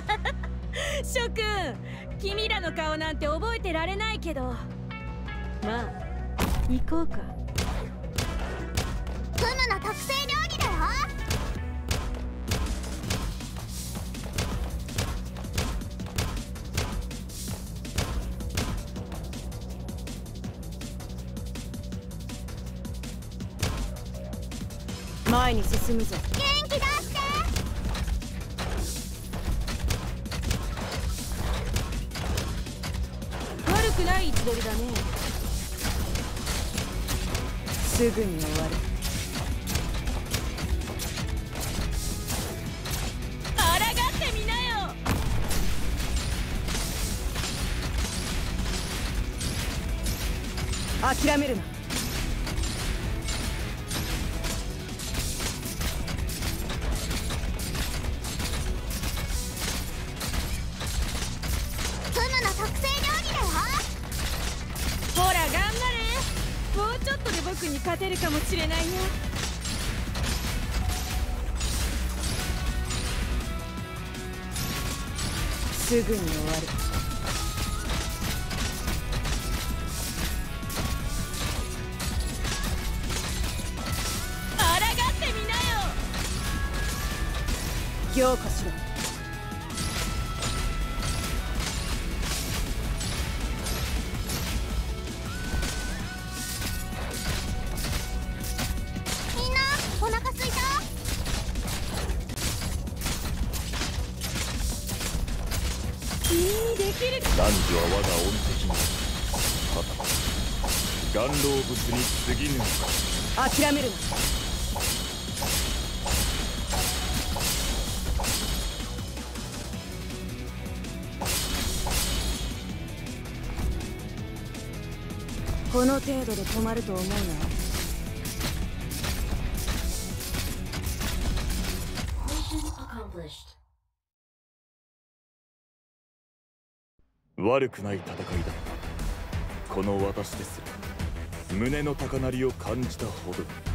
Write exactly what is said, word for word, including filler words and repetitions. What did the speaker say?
諸君、君らの顔なんて覚えてられないけど、まあ行こうか。 フムの特製料理だよ。 前に進むぞ。 元気出して。 悪くない位置取りだね。すぐに終わる。抗ってみなよ。諦めるな。ほら頑張れ。もうちょっとで僕に勝てるかもしれないよ。すぐに終わる。抗ってみなよ。凝固しろ。 お腹すいた。 君にできる。 男女は我が恩敵にただ顔老物に過ぎぬ。 諦めるな。この程度で止まると思うな。 悪くない戦いだ。この私ですら胸の高鳴りを感じたほど。